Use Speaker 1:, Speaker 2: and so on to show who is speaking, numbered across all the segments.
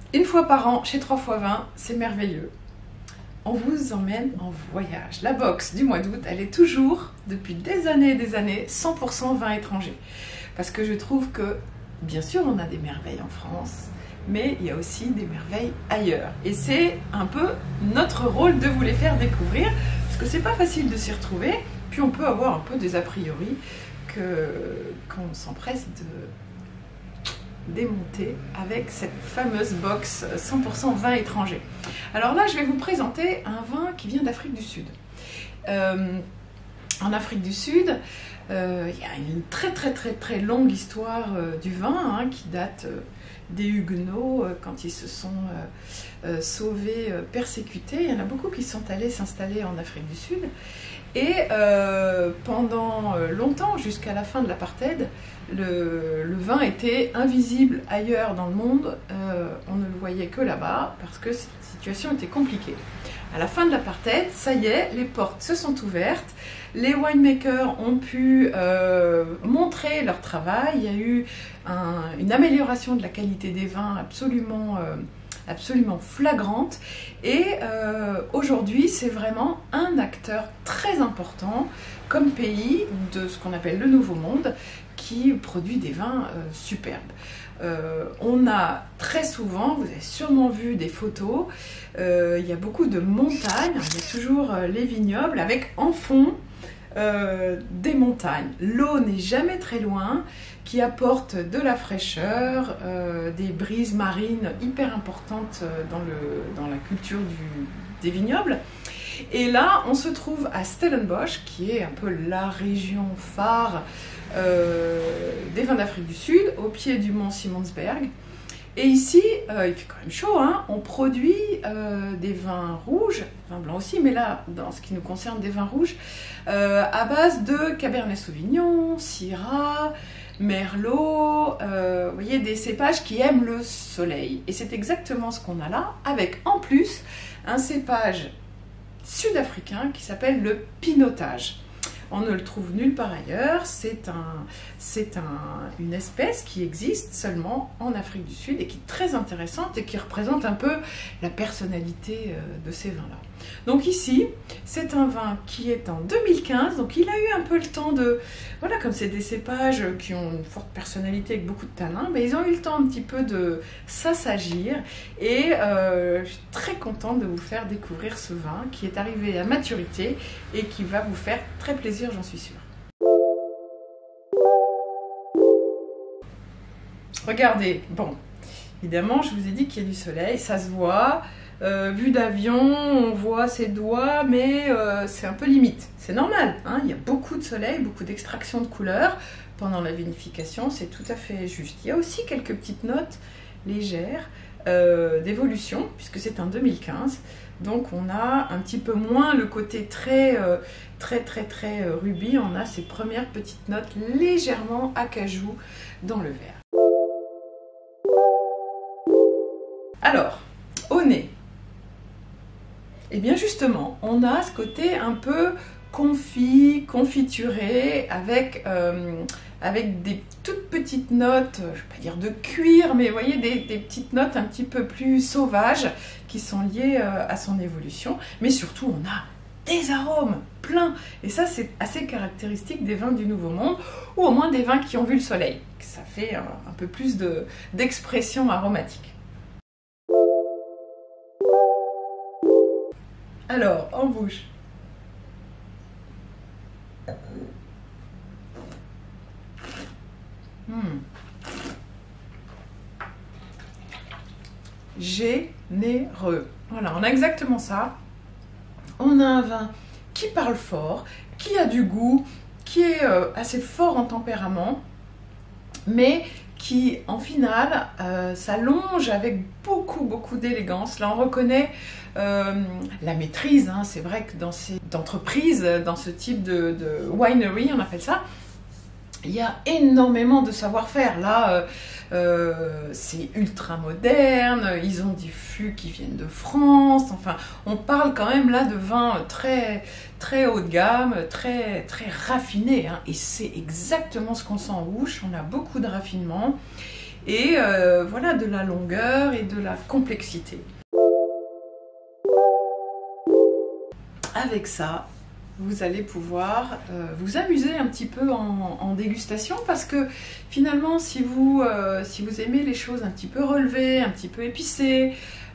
Speaker 1: Une fois par an, chez 3x20, c'est merveilleux. On vous emmène en voyage. La box du mois d'août, elle est toujours, depuis des années et des années, 100% vin étranger. Parce que je trouve que, bien sûr, on a des merveilles en France, mais il y a aussi des merveilles ailleurs. Et c'est un peu notre rôle de vous les faire découvrir, parce que c'est pas facile de s'y retrouver, puis on peut avoir un peu des a priori qu'on s'empresse de démonter avec cette fameuse box 100% vin étranger. Alors là, je vais vous présenter un vin qui vient d'Afrique du Sud. En Afrique du Sud, il y a une très longue histoire du vin qui date des Huguenots quand ils se sont sauvés, persécutés. Il y en a beaucoup qui sont allés s'installer en Afrique du Sud. Et pendant longtemps, jusqu'à la fin de l'apartheid, le vin était invisible ailleurs dans le monde. On ne le voyait que là-bas parce que cette situation était compliquée. À la fin de l'apartheid, ça y est, les portes se sont ouvertes. Les winemakers ont pu montrer leur travail. Il y a eu une amélioration de la qualité des vins absolument flagrante. Et aujourd'hui, c'est vraiment un acteur très important comme pays de ce qu'on appelle le Nouveau Monde, qui produit des vins superbes. On a très souvent, vous avez sûrement vu des photos, il y a beaucoup de montagnes, il y a toujours les vignobles avec en fond des montagnes. L'eau n'est jamais très loin, qui apporte de la fraîcheur, des brises marines hyper importantes dans la culture des vignobles. Et là, on se trouve à Stellenbosch, qui est un peu la région phare des vins d'Afrique du Sud, au pied du mont Simonsberg. Et ici, il fait quand même chaud, on produit des vins rouges, vins blancs aussi, mais là, dans ce qui nous concerne, des vins rouges, à base de Cabernet Sauvignon, Syrah, Merlot, vous voyez, des cépages qui aiment le soleil. Et c'est exactement ce qu'on a là, avec en plus un cépage sud-africain qui s'appelle le pinotage. On ne le trouve nulle part ailleurs, c'est une espèce qui existe seulement en Afrique du Sud et qui est très intéressante et qui représente un peu la personnalité de ces vins-là. Donc ici, c'est un vin qui est en 2015, donc il a eu un peu le temps de... Voilà, comme c'est des cépages qui ont une forte personnalité avec beaucoup de tanins, mais ils ont eu le temps un petit peu de s'assagir et je suis très contente de vous faire découvrir ce vin qui est arrivé à maturité et qui va vous faire très plaisir, j'en suis sûre. Regardez, bon, évidemment, je vous ai dit qu'il y a du soleil, ça se voit. Vue d'avion, on voit ses doigts, mais c'est un peu limite. C'est normal, il y a beaucoup de soleil, beaucoup d'extraction de couleurs. Pendant la vinification, c'est tout à fait juste. Il y a aussi quelques petites notes légères d'évolution, puisque c'est en 2015. Donc on a un petit peu moins le côté très rubis. On a ces premières petites notes légèrement acajou dans le verre. Alors, au nez. Et bien justement, on a ce côté un peu confit, confituré, avec des toutes petites notes, je ne vais pas dire de cuir, mais vous voyez, des petites notes un petit peu plus sauvages qui sont liées à son évolution. Mais surtout, on a des arômes pleins. Et ça, c'est assez caractéristique des vins du Nouveau Monde, ou au moins des vins qui ont vu le soleil. Ça fait un peu plus d'expression aromatique. Alors, en bouche. Généreux. Voilà, on a exactement ça. On a un vin qui parle fort, qui a du goût, qui est assez fort en tempérament, mais qui, en finale, s'allonge avec beaucoup d'élégance. Là, on reconnaît la maîtrise. C'est vrai que dans ces entreprises, dans ce type de winery, on appelle ça, il y a énormément de savoir-faire. Là, c'est ultra moderne, ils ont des fûts qui viennent de France. Enfin, on parle quand même là de vins très haut de gamme, très raffinés. Et c'est exactement ce qu'on sent en bouche. On a beaucoup de raffinement. et voilà, de la longueur et de la complexité. Avec ça, vous allez pouvoir vous amuser un petit peu en dégustation, parce que finalement, si vous aimez les choses un petit peu relevées, un petit peu épicées,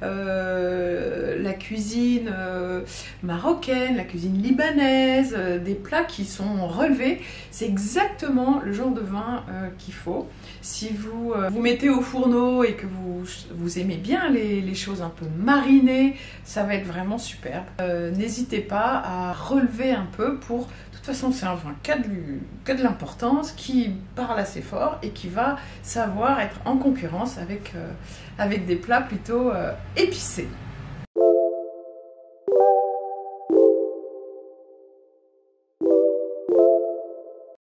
Speaker 1: la cuisine marocaine, la cuisine libanaise, des plats qui sont relevés, c'est exactement le genre de vin qu'il faut. Si vous vous mettez au fourneau et que vous aimez bien les choses un peu marinées, ça va être vraiment superbe. N'hésitez pas à relever un peu pour... De toute façon, c'est un vin qui a de l'importance, qui parle assez fort et qui va savoir être en concurrence avec des plats plutôt épicés.